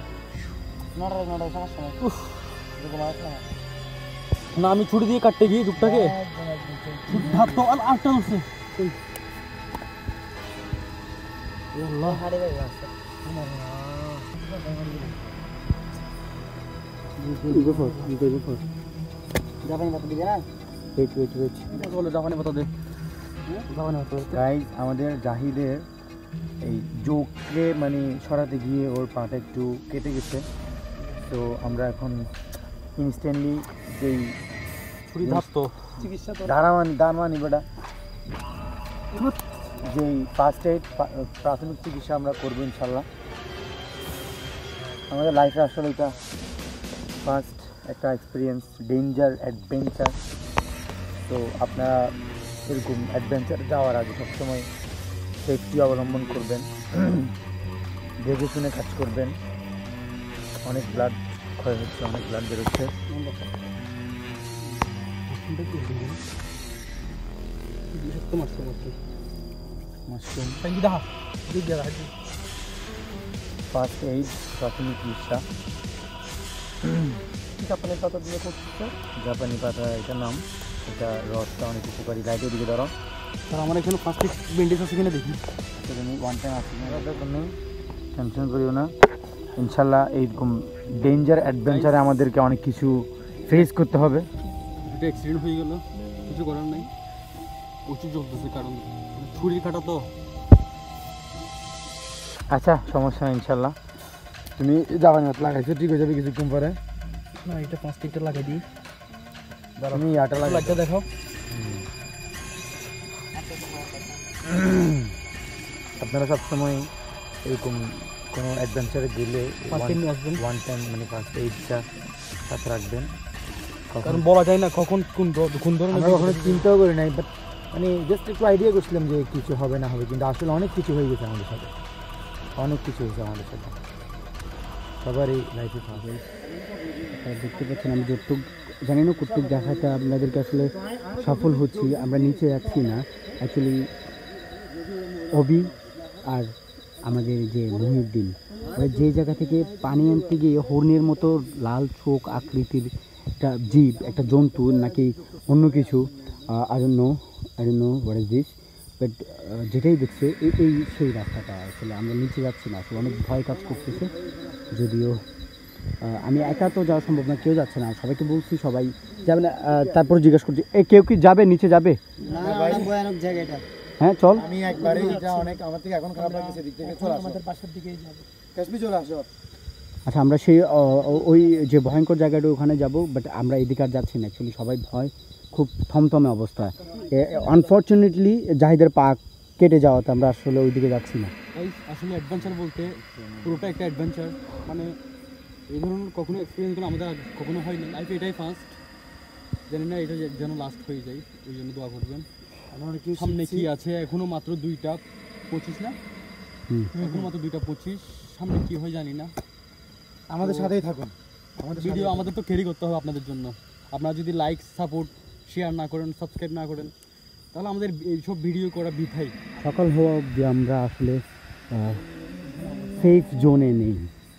না আমি ছুরি দিয়ে কাটতে গিয়ে যুগটাকে আটটা উঠছে জাপানি পাতা দে গাইস আমাদের জাহিদের এই জোককে মানে সরাতে গিয়ে ওর পাটা একটু কেটে গেছে তো আমরা এখন ইনস্ট্যান্টলি যেই ছুরি ধাপতো দাঁড়ামানি দাঁড়ামানি বেটা যেই ফার্স্ট এইড প্রাথমিক চিকিৎসা আমরা করবো ইনশাল্লাহ আমাদের লাইফে আসলে এটা ফার্স্ট একটা এক্সপিরিয়েন্স ডেঞ্জার অ্যাডভেঞ্চার তো আপনারা এরকম অ্যাডভেঞ্চার যাওয়ার আগে সবসময় সেফটি অবলম্বন করবেন দেখে শুনে কাজ করবেন অনেক ব্লাড ক্ষয় হচ্ছে অনেক ব্লাড বেরোচ্ছে মাশরুম ফার্স্ট এইড প্রাথমিক চিকিৎসা জাপানি পাতা দিয়ে করছে জাপানি পাতা এটা নাম এটা রসটা অনেক উপকারী লাইটের দিকে ধরো আমার এখানে ফার্স্ট ব্যান্ডেজ আছে কিনা দেখি সেখানে ওয়ান টাইম আছে কিনা টেনশন করিও না ইনশাল্লাহ এইরকম ডেঞ্জার অ্যাডভেঞ্চারে আমাদেরকে অনেক কিছু ফেস করতে হবে এটা অ্যাক্সিডেন্ট হয়ে গেল কিছু করার নাই প্রচুর চলতেছে কারণ ছুরির কাটা তো আচ্ছা সমস্যা নেই ইনশাল্লাহ তুমি জাপানি হাত লাগাইছো ঠিক হয়ে যাবে কিছুক্ষণ পরে না এটা পাঁচ টিকটা লাগাই দিই তুমি ইয়াটা লাগাইছো দেখাও আপনারা সবসময় এরকম কোনো অ্যাডভেঞ্চারে গেলে ওয়ান টাইম মানে ফার্স্ট এইডটা সাথে রাখবেন কারণ বলা যায় না কখন কোন কোন ধরনের আমরা কখনো চিন্তাও করি নাই বাট মানে জাস্ট একটু আইডিয়া করছিলাম যে কিছু হবে না হবে কিন্তু আসলে অনেক কিছু হয়ে গেছে আমাদের সাথে অনেক কিছু হয়েছে আমাদের সাথে সবারই লাইফে থাকে দেখতে পাচ্ছেন আমি যতটুক জানি না কতটুক দেখাতে আপনাদেরকে আসলে সফল হচ্ছি আমরা নিচে যাচ্ছি না অ্যাকচুয়ালি অবি আর আমাদের যে মহিউদ্দিন ওরা যে জায়গা থেকে পানি আনতে গিয়ে হর্নের মতো লাল চোখ আকৃতির একটা জীব, একটা জন্তু নাকি অন্য কিছু, I don't know I don't know what is this, but যেটাই দেখছে এই এই সেই রাস্তাটা আসলে আমরা নিচে যাচ্ছি না, আসলে অনেক ভয় কাজ করতেছে। যদিও আমি একা তো যাওয়া সম্ভব না, কেউ যাচ্ছে না, সবাইকে বলছি সবাই যাবে না। তারপর জিজ্ঞেস করছি এ কেউ কি যাবে নিচে যাবে? ভয়ানক জায়গা এটা। হ্যাঁ চল। আমি একবারে এটা অনেক আমার থেকে এখন খারাপ লাগছে, দিক থেকে চলে আসো, আমাদের বাসার দিকেই যাবো। কাশ্মীর চলে আসো। আচ্ছা আমরা সেই ওই যে ভয়ঙ্কর জায়গাটা ওখানে যাব, বাট আমরা এদিকে আর যাচ্ছি না, অ্যাকচুয়ালি সবাই ভয়, খুব থমথমে অবস্থা। আনফর্চুনেটলি জাহিদের পা কেটে যাওয়াতে আমরা আসলে ওই দিকে যাচ্ছি না। আসলে অ্যাডভেঞ্চার বলতে পুরোটা একটা অ্যাডভেঞ্চার, মানে এই ধরনের কখনো এক্সপিরিয়েন্সগুলো আমাদের কখনো হয়নি, লাইফে এটাই ফার্স্ট। জানি না এটা যেন লাস্ট হয়ে যায়, ওই জন্য দোয়া করবেন। সামনে কি আছে, এখনো মাত্র দুইটা পঁচিশ না, এখনো মাত্র দুইটা পঁচিশ, সামনে কি হয় জানি না। আমাদের সাথেই থাকুন, আমাদের ভিডিও আমাদের তো ক্যারি করতে হবে আপনাদের জন্য। আপনারা যদি লাইক সাপোর্ট শেয়ার না করেন, সাবস্ক্রাইব না করেন, তাহলে আমাদের এইসব ভিডিও করা বৃথাই। সকাল হওয়া অবধি আমরা আসলে সেফ জোনে নেই,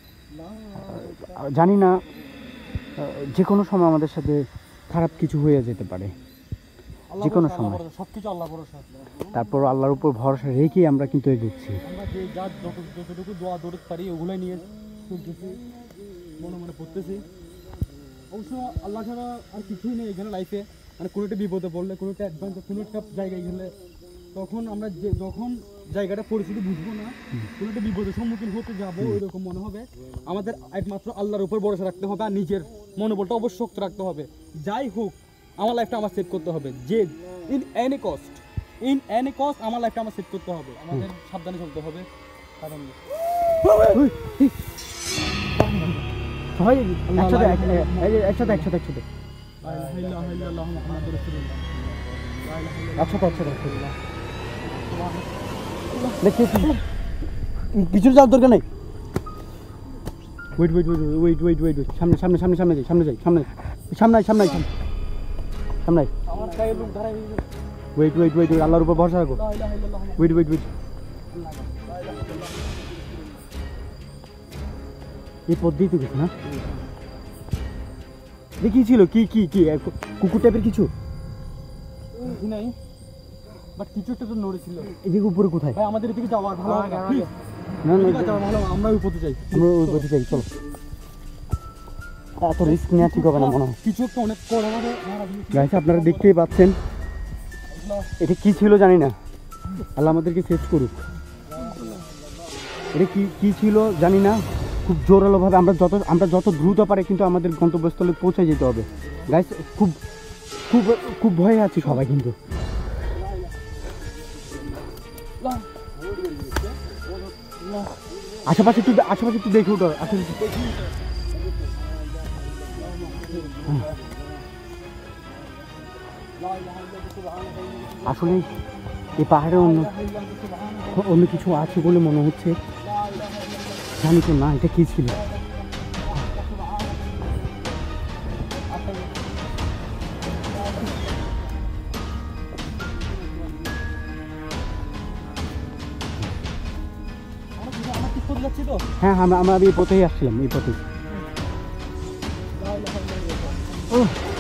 জানি না যে কোনো সময় আমাদের সাথে খারাপ কিছু হয়ে যেতে পারে, যে কোনো সময়। সবকিছু আল্লাহ ভরসা, তারপর আল্লাহর উপর ভরসা রেখেই আমরা কিন্তু এগোচ্ছি। আমরা যে যা যতটুকু দোয়া দৌড়তে পারি ওগুলোই নিয়ে চলতেছি, মনে মনে পড়তেছি। অবশ্য আল্লাহ ছাড়া আর কিছুই নেই এখানে লাইফে, মানে কোনো একটা বিপদে পড়লে, কোনো একটা অ্যাডভেঞ্চার, কোনো একটা জায়গায় গেলে, তখন আমরা যে যখন জায়গাটা পরিস্থিতি বুঝবো না, কোনো একটা বিপদের সম্মুখীন হতে যাবো, ওইরকম মনে হবে। আমাদের একমাত্র আল্লাহর উপর ভরসা রাখতে হবে, আর নিজের মনোবলটা অবশ্য শক্ত রাখতে হবে। যাই হোক আমার লাইফটা আমার সেট করতে হবে, যে in any cost, in any cost আমার লাইফটা আমার সেট করতে হবে। আমাদের সাবধানে চলতে হবে, কারণ সবাই একসাথে একসাথে একসাথে একসাথে একসাথে পিছনে যাওয়ার দরকার নেই। Wait wait wait wait wait wait wait সামনে সামনে সামনে সামনে যাই সামনে যাই সামনে সামনে সামনে সামনে ওয়েট ওয়েট ওয়েট আল্লাহর উপর ভরসা রাখো। ওয়েট ওয়েট ওয়েট এই পদ্ধতি তো কিছু না, কি ছিল, কি কি কি কুকুর টাইপের কিছু নাই, বাট কিছু একটা তো নড়েছিল। এদিকে উপরে কোথায়? ভাই আমাদের এদিকে যাওয়ার ভালো হবে না, প্লিজ না না যাওয়া ভালো, আমরা ওই পথে যাই, আমরা ওই পথে যাই, চলো। এত রিস্ক নেওয়া ঠিক হবে না মনে হয়। কিছু একটা অনেক পর আমাদের গাইস আপনারা দেখতেই পাচ্ছেন, এটা কি ছিল জানি না, আল্লাহ আমাদেরকে সেভ করুক। এটা কি কি ছিল জানি না, খুব জোরালোভাবে আমরা যত আমরা যত দ্রুত পারে কিন্তু আমাদের গন্তব্যস্থলে পৌঁছে যেতে হবে। গাইস খুব খুব খুব ভয়ে আছি সবাই, কিন্তু আশেপাশে একটু আশেপাশে একটু দেখে ওঠো, আশেপাশে আসলে এই পাহাড়ে অন্য অন্য কিছু আছে বলে মনে হচ্ছে, জানি তো না এটা কি ছিল। হ্যাঁ আমরা আমরা এই পথেই আসছিলাম, এই পথেই। ও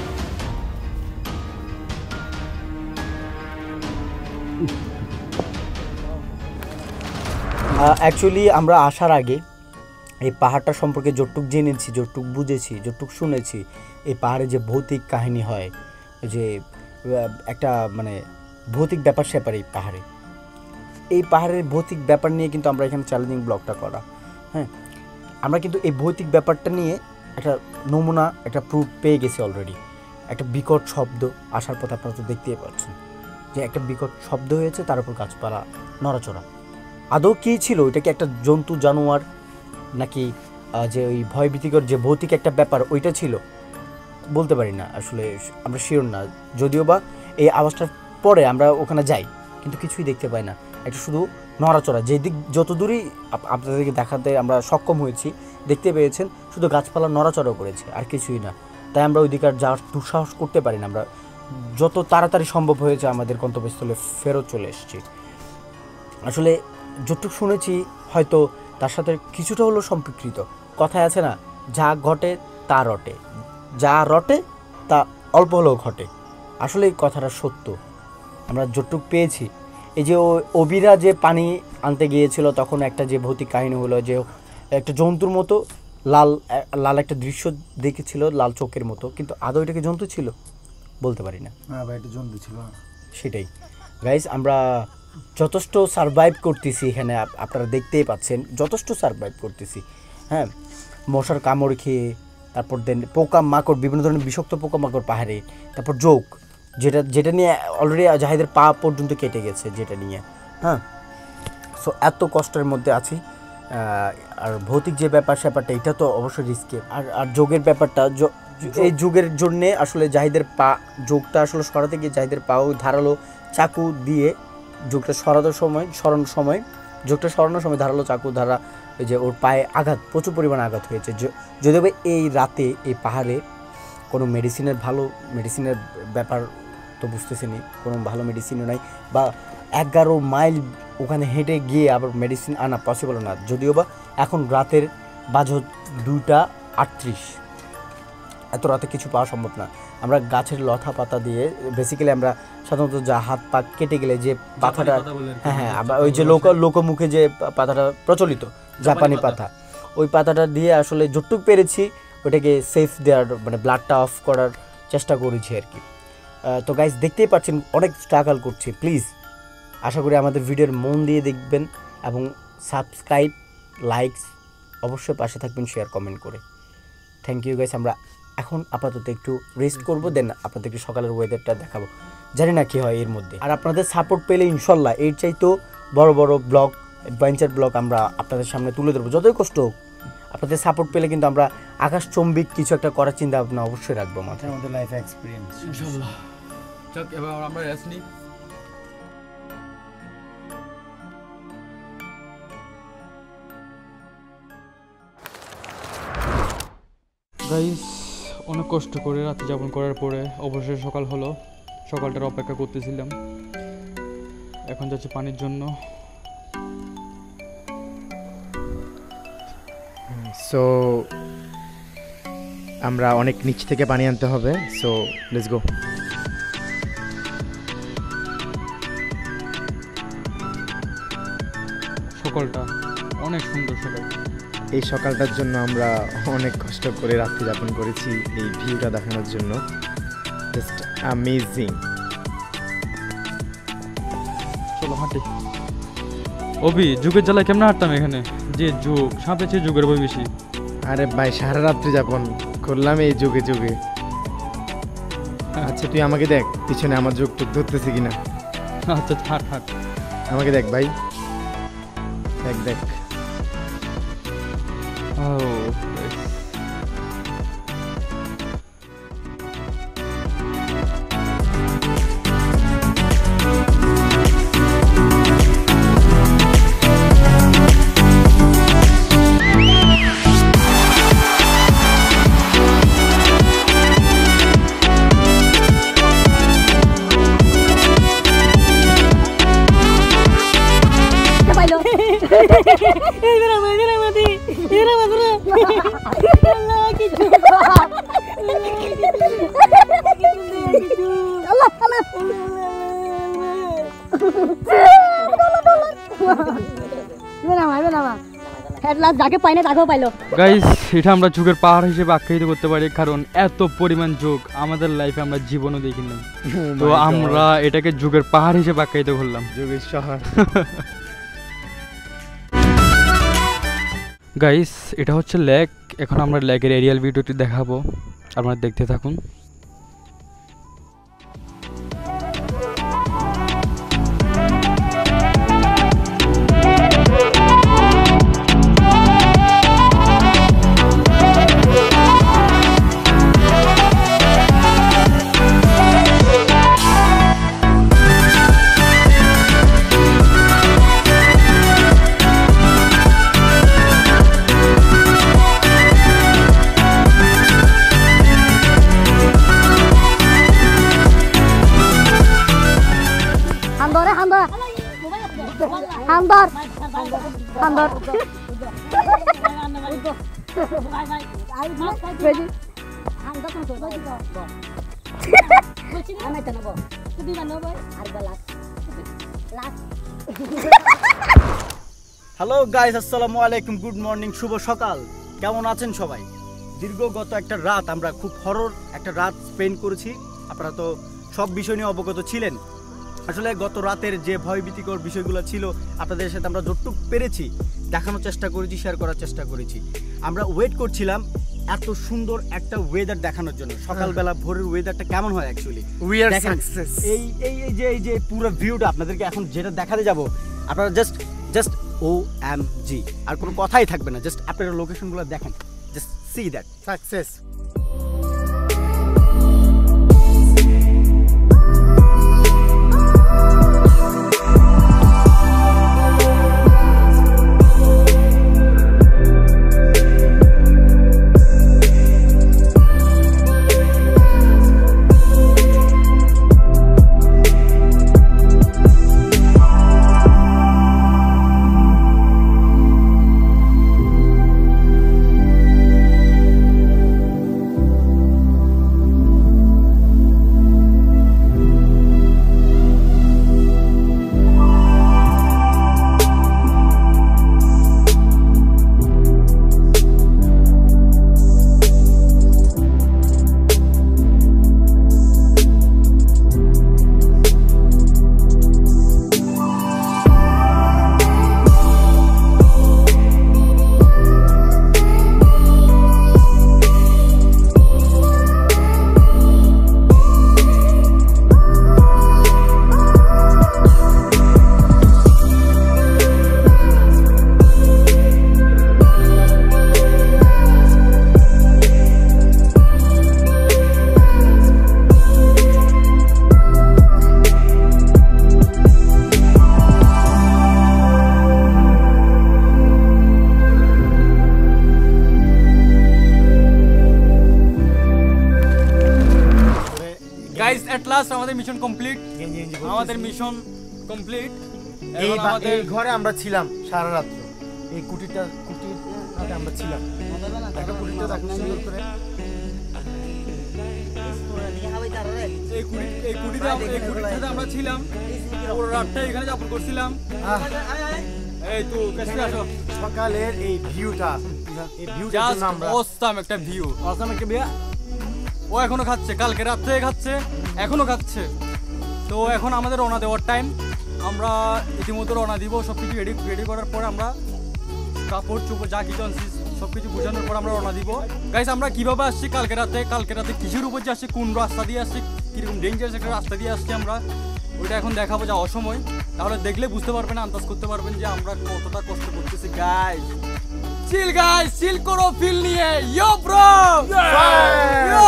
অ্যাকচুয়ালি আমরা আসার আগে এই পাহাড়টা সম্পর্কে যতটুক জেনেছি, যতটুক বুঝেছি, যতটুক শুনেছি, এই পাহাড়ে যে ভৌতিক কাহিনী হয়, যে একটা মানে ভৌতিক ব্যাপার স্যাপার এই পাহাড়ে, এই পাহাড়ের ভৌতিক ব্যাপার নিয়ে কিন্তু আমরা এখানে চ্যালেঞ্জিং ব্লগটা করা। হ্যাঁ আমরা কিন্তু এই ভৌতিক ব্যাপারটা নিয়ে একটা নমুনা, একটা প্রুফ পেয়ে গেছি অলরেডি। একটা বিকট শব্দ আসার পথে আপনারা তো দেখতেই পাচ্ছেন যে একটা বিকট শব্দ হয়েছে, তার উপর গাছপালা নড়াচড়া। আদৌ কী ছিল, এটা কি একটা জন্তু জানোয়ার নাকি যে ওই ভয়ভীতিকর যে ভৌতিক একটা ব্যাপার ওইটা ছিল, বলতে পারি না, আসলে আমরা শিওর না। যদিও বা এই আওয়াজটার পরে আমরা ওখানে যাই কিন্তু কিছুই দেখতে পাই না, একটা শুধু নড়াচড়া। যেদিক যত দূরই আপনাদেরকে দেখাতে আমরা সক্ষম হয়েছি, দেখতে পেয়েছেন শুধু গাছপালা নড়াচড়া করেছে, আর কিছুই না। তাই আমরা ওই দিকে আর যাওয়ার দুঃসাহস করতে পারি না। আমরা যত তাড়াতাড়ি সম্ভব হয়েছে আমাদের গন্তব্যস্থলে ফেরত চলে এসেছি। আসলে যতটুকু শুনেছি হয়তো তার সাথে কিছুটা হলো সম্পৃক্ত। কথায় আছে না, যা ঘটে তা রটে, যা রটে তা অল্প হলেও ঘটে। আসলে এই কথাটা সত্য। আমরা যতটুকু পেয়েছি, এই যে অবিরা যে পানি আনতে গিয়েছিল তখন একটা যে ভৌতিক কাহিনী হলো যে একটা জন্তুর মতো লাল লাল একটা দৃশ্য দেখেছিল, লাল চোখের মতো, কিন্তু আদৌ এটাকে জন্তু ছিল বলতে পারি না। হ্যাঁ ভাই, এটা জন্তু ছিল। সেটাই গাইস, আমরা যথেষ্ট সারভাইভ করতেছি এখানে, আপনারা দেখতেই পাচ্ছেন যথেষ্ট সারভাইভ করতেছি। হ্যাঁ, মশার কামড় খেয়ে, তারপর দেন পোকা মাকড়, বিভিন্ন ধরনের বিষাক্ত পোকা মাকড় পাহাড়ে, তারপর যোগ যেটা যেটা নিয়ে অলরেডি জাহিদের পা পর্যন্ত কেটে গেছে, যেটা নিয়ে। হ্যাঁ, সো এত কষ্টের মধ্যে আছি। আর ভৌতিক যে ব্যাপার স্যাপারটা, এটা তো অবশ্যই রিস্কে। আর আর যোগের ব্যাপারটা, এই যুগের জন্যে আসলে জাহিদের পা, যোগটা আসলে সরাতে গিয়ে জাহিদের পাও ধারালো চাকু দিয়ে যোগটা সরানোর সময় সরানোর সময় যোগটা সরানোর সময় ধারালো চাকু ধারা ওই যে ওর পায়ে আঘাত, প্রচুর পরিমাণে আঘাত হয়েছে। যদিও এই রাতে এই পাহাড়ে কোনো মেডিসিনের ভালো মেডিসিনের ব্যাপার তো বুঝতেছি নি, কোনো ভালো মেডিসিনও নাই, বা এগারো মাইল ওখানে হেঁটে গিয়ে আবার মেডিসিন আনা পসিবল না। যদিও বা এখন রাতের বাজে দুইটা আটত্রিশ, এত রাতে কিছু পাওয়া সম্ভব না। আমরা গাছের লতা পাতা দিয়ে বেসিক্যালি আমরা সাধারণত যা হাত পা কেটে গেলে যে পাতাটা, হ্যাঁ হ্যাঁ আবার ওই যে লোক লোকমুখে যে পাতাটা প্রচলিত জাপানি পাতা, ওই পাতাটা দিয়ে আসলে যতটুক পেরেছি ওটাকে সেফ দেওয়ার, মানে ব্লাডটা অফ করার চেষ্টা করেছি আর কি। তো গাইস দেখতেই পাচ্ছেন অনেক স্ট্রাগল করছি। প্লিজ আশা করি আমাদের ভিডিওর মন দিয়ে দেখবেন এবং সাবস্ক্রাইব, লাইকস অবশ্যই পাশে থাকবেন, শেয়ার কমেন্ট করে। Thank you guys. আমরা এখন আপাতত একটু রেস্ট করবো, দেন আপনাদের একটু সকালের ওয়েদারটা দেখাবো, জানি না কী হয় এর মধ্যে। আর আপনাদের সাপোর্ট পেলে ইনশাল্লাহ এর চাইতেও বড় বড় ব্লগ, অ্যাডভেঞ্চার ব্লগ আমরা আপনাদের সামনে তুলে ধরবো। যতই কষ্ট হোক, আপনাদের সাপোর্ট পেলে কিন্তু আমরা আকাশচম্বিক কিছু একটা করার চিন্তা ভাবনা অবশ্যই রাখবো মাথায়। আমাদের লাইফ এক্সপিরিয়েন্স ইনশাআল্লাহ। চল এবার আমরা রেস্ট নিই। গাইস, অনেক কষ্ট করে রাতে যাপন করার পরে অবশ্যই সকাল হলো। সকালটার অপেক্ষা করতেছিলাম, এখন যাচ্ছি পানির জন্য। সো আমরা অনেক নিচ থেকে পানি আনতে হবে, সো লেটস গো। সকালটা অনেক সুন্দর সকাল। এই সকালটার জন্য আমরা অনেক কষ্ট করে রাত্রি যাপন করেছি এই ভিউটা দেখানোর জন্য। Just amazing. চলো হাঁটি। অভি, যুগের জ্বালায় কেমন হাঁটতাম এখানে, যে যুগ সাপে চেয়ে যুগের বই বেশি। আরে ভাই, সারা রাত্রি যাপন করলাম এই যুগে যুগে। আচ্ছা তুই আমাকে দেখ পিছনে আমার যুগ টুক ধরতেছি কিনা। আচ্ছা হাঁট হাঁট, আমাকে দেখ ভাই, দেখ দেখ। ও যাকে পাই না তাকেও পাইলো। গাইস, এটা আমরা যুগের পাহাড় হিসেবে আখ্যায়িত করতে পারি, কারণ এত পরিমাণ যুগ আমাদের লাইফে আমরা জীবনও দেখিনি। তো আমরা এটাকে যুগের পাহাড় হিসেবে আখ্যায়িত করলাম, যুগের শহর। গাইস, এটা হচ্ছে লেক। এখন আমরা লেকের এরিয়াল ভিডিওটি দেখাবো, আপনারা দেখতে থাকুন। Handor, handor. Ready? বলছি আমি তো নেব তুই দুইবার নেব আর গলাস লাস্ট হ্যালো গাইস, আসসালামু আলাইকুম, গুড মর্নিং, শুভ সকাল। কেমন আছেন সবাই? দীর্ঘ গত একটা রাত আমরা খুব হরর একটা রাত স্পেন্ড করেছি। আপনারা তো সব বিষয় নিয়ে অবগত ছিলেন। আসলে গত রাতের যে ভয়ভীতিকর বিষয়গুলো ছিল আপনাদের সাথে আমরা যতটুকু পেরেছি দেখানোর চেষ্টা করেছি, শেয়ার করার চেষ্টা করেছি। আমরা ওয়েট করছিলাম এত সুন্দর একটা ওয়েদার দেখানোর জন্য। সকালবেলা ভোরের ওয়েদারটা কেমন হয় অ্যাকচুয়ালি, উই আর সাকসেস। এই এই এই যে এই যে পুরো ভিউটা আপনাদেরকে এখন যেটা দেখাতে যাব, আপনারা just just O M G, আর কোনো কথাই থাকবে না। জাস্ট আপনারা লোকেশনগুলো দেখেন, just see that success. Guys at last আমাদের মিশন কমপ্লিট। আমাদের মিশন কমপ্লিট। এই এই ঘরে আমরা ছিলাম সারা রাত। এই কুটিটা কুটির রাতে আমরা ছিলাম। একটা কুটিটা দেখো সুন্দর করে। এই কুটি এই কুটিতে এই কুটিতে আমরা ছিলাম। পুরো রাতটা এখানে যাপন করছিলাম। এই তো কাছে আসো। সকালের এই ভিউটা, এই ভিউটার জন্য আমরা অসাম একটা ভিউ, অসাম একটা ভিউ। ও এখনো খাচ্ছে, কালকে রাত থেকে খাচ্ছে, এখনো খাচ্ছে। তো এখন আমাদের রওনা দেওয়ার টাইম। আমরা ইতিমধ্যে রওনা দিব। সব কিছু রেডি রেডি করার পরে আমরা কাপড় চোপড় যা কিছু আনছি সব কিছু বোঝানোর পর আমরা রওনা দিব। গাইস আমরা কীভাবে আসছি কালকে রাতে, কালকে রাতে কিসের উপর যে আসছি, কোন রাস্তা দিয়ে আসছি, কীরকম ডেঞ্জারাস একটা রাস্তা দিয়ে আসছি আমরা, ওইটা এখন দেখাবো যাওয়ার সময়। তাহলে দেখলে বুঝতে পারবেন, আন্দাজ করতে পারবেন যে আমরা কতটা কষ্ট করতেছি। গাইস চিল, গাইস চিল করো ফিল নিয়ে। Yo bro, yo.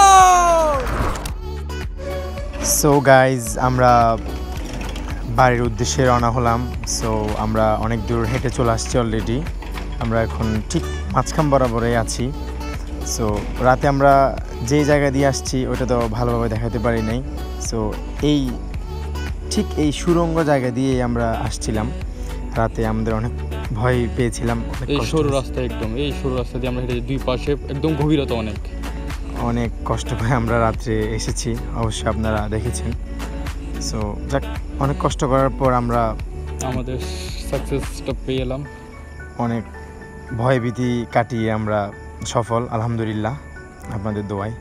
So guys আমরা বাড়ির উদ্দেশ্যে রওনা হলাম। সো আমরা অনেক দূর হেঁটে চলে আসছি অলরেডি। আমরা এখন ঠিক মাঝখান বরাবরই আছি। সো রাতে আমরা যেই জায়গা দিয়ে আসছি ওটা তো ভালোভাবে দেখাতে পারি নাই। সো এই ঠিক এই সুড়ঙ্গ জায়গা দিয়েই আমরা আসছিলাম। রাতে আমাদের অনেক ভয় পেয়েছিলাম। এই সরু রাস্তা, একদম এই সরু রাস্তা দিয়ে আমরা হেঁটে দুই পাশে একদম গভীরতা, অনেক অনেক কষ্ট করে আমরা রাত্রে এসেছি, অবশ্যই আপনারা দেখেছেন। সো যাক, অনেক কষ্ট করার পর আমরা আমাদের সাকসেসটা পেয়ে এলাম। অনেক ভয়ভীতি কাটিয়ে আমরা সফল, আলহামদুলিল্লাহ, আপনাদের দোয়ায়।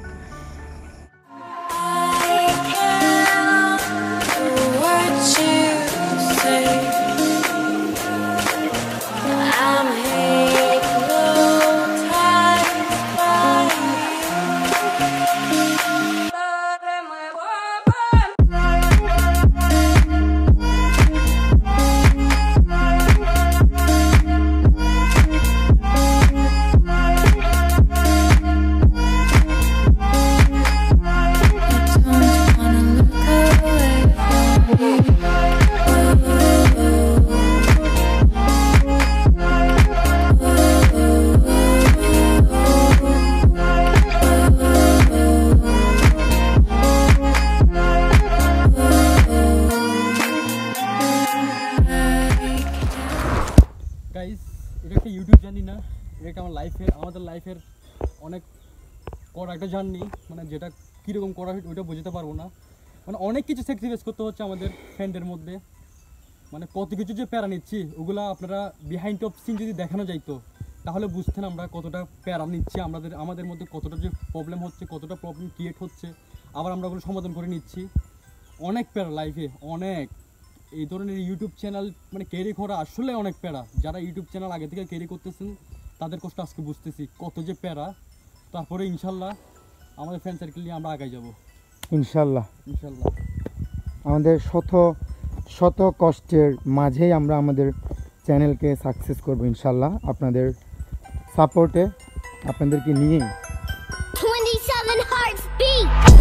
এটা একটা ইউটিউব জার্নি না, এটা একটা আমার লাইফের আমাদের লাইফের অনেক বড় একটা জার্নি, মানে যেটা কীরকম করা হয় ওইটা বোঝাতে পারবো না। মানে অনেক কিছু স্যাক্রিফাইস করতে হচ্ছে আমাদের ফ্রেন্ডের মধ্যে, মানে কত কিছু যে প্যারা নিচ্ছি ওগুলো আপনারা বিহাইন্ড অফ সিন যদি দেখানো যাইতো তাহলে বুঝতেন আমরা কতটা প্যারা নিচ্ছি, আমাদের আমাদের মধ্যে কতটা যে প্রবলেম হচ্ছে, কতটা প্রবলেম ক্রিয়েট হচ্ছে, আবার আমরা ওগুলো সমাধান করে নিচ্ছি। অনেক প্যারা লাইফে, অনেক এই ধরনের ইউটিউব চ্যানেল মানে ক্যারি করা আসলে অনেক প্যারা। যারা ইউটিউব চ্যানেল আগে থেকে ক্যারি করতেছেন তাদের কষ্ট আজকে বুঝতেছি কত যে প্যারা। তারপরে ইনশাল্লাহ আমাদের ফ্রেন্ড সার্কেল নিয়ে আমরা আগাই যাব ইনশাল্লাহ। ইনশাল্লাহ আমাদের শত শত কষ্টের মাঝেই আমরা আমাদের চ্যানেলকে সাকসেস করব ইনশাল্লাহ, আপনাদের সাপোর্টে, আপনাদেরকে নিয়েই। twenty-seven hearts beat.